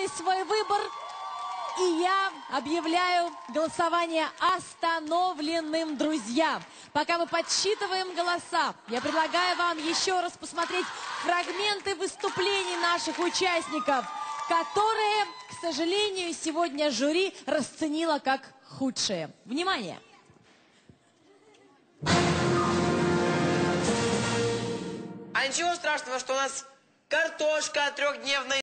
сделали свой выбор, и я объявляю голосование остановленным, друзья. Пока мы подсчитываем голоса, я предлагаю вам еще раз посмотреть фрагменты выступлений наших участников, которые, к сожалению, сегодня жюри расценило как худшие. Внимание! А ничего страшного, что у нас картошка трехдневная